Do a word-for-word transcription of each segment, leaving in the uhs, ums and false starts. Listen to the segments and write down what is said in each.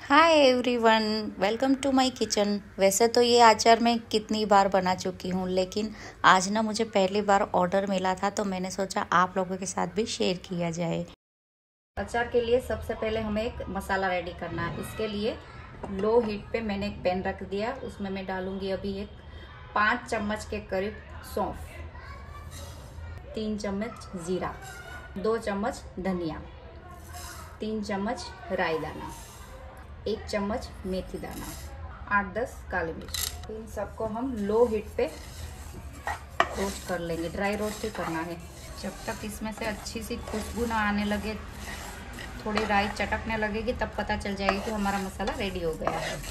Hi everyone, welcome to my kitchen. वैसे तो ये अचार मैं कितनी बार बना चुकी हूँ, लेकिन आज ना मुझे पहली बार ऑर्डर मिला था तो मैंने सोचा आप लोगों के साथ भी शेयर किया जाए। अचार के लिए सबसे पहले हमें एक मसाला रेडी करना है। इसके लिए लो हीट पे मैंने एक पैन रख दिया, उसमें मैं डालूंगी अभी एक पाँच चम्मच के करीब सौंफ, तीन चम्मच जीरा, दो चम्मच धनिया, तीन चम्मच राई दाना, एक चम्मच मेथी दाना, आठ दस काली मिर्च। इन सबको हम लो हीट पे रोस्ट कर लेंगे। ड्राई रोस्ट ही करना है। जब तक इसमें से अच्छी सी खुशबू ना आने लगे, थोड़ी राई चटकने लगेगी, तब पता चल जाएगी कि हमारा मसाला रेडी हो गया है।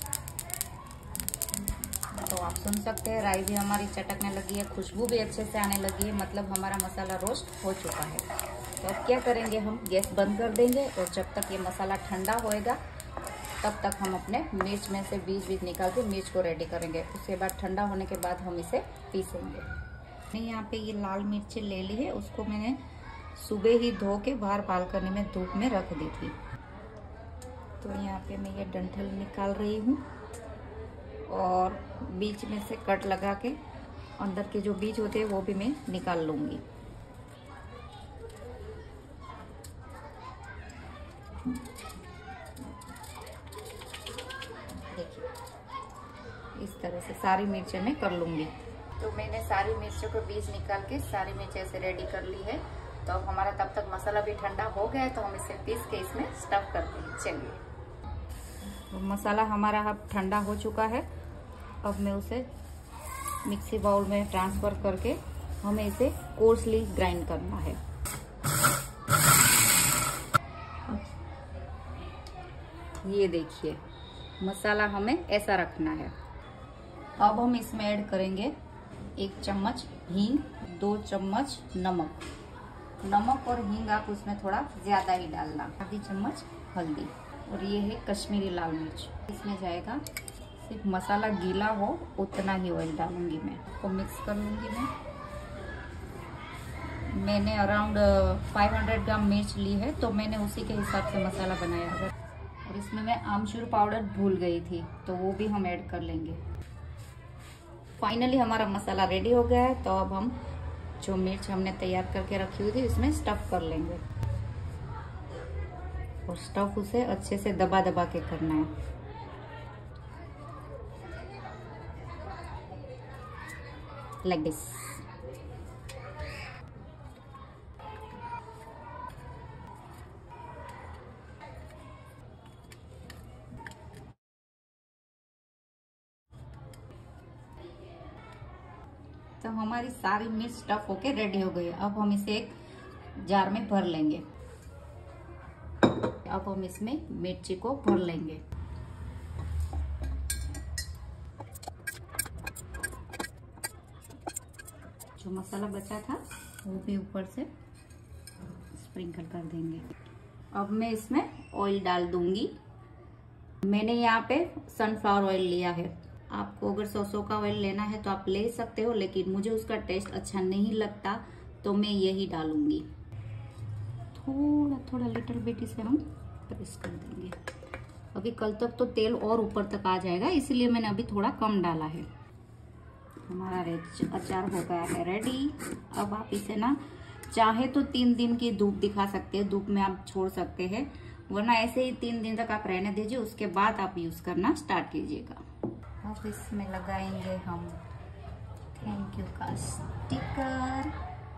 तो आप सुन सकते हैं राई भी हमारी चटकने लगी है, खुशबू भी अच्छे से आने लगी है, मतलब हमारा मसाला रोस्ट हो चुका है। तो अब क्या करेंगे, हम गैस बंद कर देंगे और जब तक ये मसाला ठंडा होएगा तब तक हम अपने मिर्च में से बीज बीज निकाल के मिर्च को रेडी करेंगे। उसके बाद ठंडा होने के बाद हम इसे पीसेंगे। मैंने यहाँ पे ये लाल मिर्ची ले ली है, उसको मैंने सुबह ही धो के बाहर बालकनी में धूप में रख दी थी। तो यहाँ पे मैं ये डंठल निकाल रही हूँ और बीच में से कट लगा के अंदर के जो बीज होते हैं वो भी मैं निकाल लूँगी। इस तरह से सारी मिर्चें मैं कर लूंगी। तो मैंने सारी मिर्चों को बीज निकाल के सारी मिर्चें ऐसे रेडी कर ली है। तो अब हमारा तब तक मसाला भी ठंडा हो गया है, तो हम इसे पीस के इसमें स्टफ करते हैं। चलिए, तो मसाला हमारा अब ठंडा हो चुका है। अब मैं उसे मिक्सी बाउल में ट्रांसफर करके हमें इसे कोर्सली ग्राइंड करना है। ये देखिए, मसाला हमें ऐसा रखना है। अब हम इसमें ऐड करेंगे एक चम्मच हींग, दो चम्मच नमक। नमक और हींग आप उसमें थोड़ा ज्यादा ही डालना। आधी चम्मच हल्दी और ये है कश्मीरी लाल मिर्च। इसमें जाएगा, सिर्फ मसाला गीला हो उतना ही ऑयल डालूंगी मैं। तो मिक्स कर लूंगी मैं। मैंने अराउंड पाँच सौ ग्राम मिर्च ली है, तो मैंने उसी के हिसाब से मसाला बनाया है। और इसमें मैं आमचूर पाउडर भूल गई थी, तो वो भी हम ऐड कर लेंगे। फाइनली हमारा मसाला रेडी हो गया है। तो अब हम जो मिर्च हमने तैयार करके रखी हुई थी इसमें स्टफ कर लेंगे और स्टफ उसे अच्छे से दबा दबा के करना है। Like this. तो हमारी सारी मिर्च स्टफ होके रेडी हो गई है। अब हम इसे एक जार में भर लेंगे। अब हम इसमें मिर्ची को भर लेंगे। जो मसाला बचा था वो भी ऊपर से स्प्रिंकल कर देंगे। अब मैं इसमें ऑयल डाल दूंगी। मैंने यहाँ पे सनफ्लावर ऑयल लिया है। आपको अगर सरसों का ऑयल लेना है तो आप ले सकते हो, लेकिन मुझे उसका टेस्ट अच्छा नहीं लगता तो मैं यही डालूंगी। थोड़ा थोड़ा लिटिल बिट इसे हम प्रेस कर देंगे। अभी कल तक तो तेल और ऊपर तक आ जाएगा, इसलिए मैंने अभी थोड़ा कम डाला है। हमारा अचार हो गया है रेडी। अब आप इसे ना चाहे तो तीन दिन की धूप दिखा सकते हैं, धूप में आप छोड़ सकते हैं, वरना ऐसे ही तीन दिन तक आप रहने दीजिए। उसके बाद आप यूज करना स्टार्ट कीजिएगा। अब इसमें लगाएंगे हम थैंक यू का स्टिकर।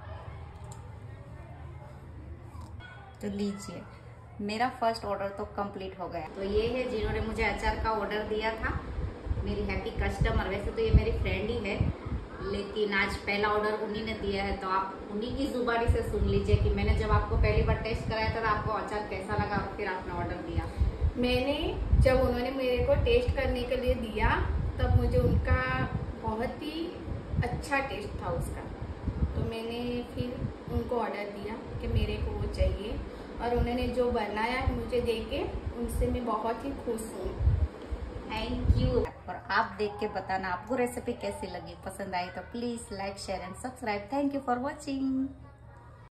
तो लीजिए, मेरा फर्स्ट ऑर्डर तो कंप्लीट हो गया। तो ये है जिन्होंने मुझे अचार का ऑर्डर दिया था, मेरी हैप्पी कस्टमर। वैसे तो ये मेरी फ्रेंड ही है, लेकिन आज पहला ऑर्डर उन्हीं ने दिया है। तो आप उन्हीं की जुबानी से सुन लीजिए कि मैंने जब आपको पहली बार टेस्ट कराया था तो आपको अचार कैसा लगा और फिर आपने ऑर्डर दिया। मैंने जब उन्होंने मेरे को टेस्ट करने के लिए दिया तब मुझे उनका बहुत ही अच्छा टेस्ट था उसका। तो मैंने फिर उनको ऑर्डर दिया कि मेरे को वो चाहिए, और उन्होंने जो बनाया है मुझे देके उनसे मैं बहुत ही खुश हूँ। Thank you. और आप देख के बताना आपको रेसिपी कैसी लगी। पसंद आई तो please like, share and subscribe. Thank you for watching.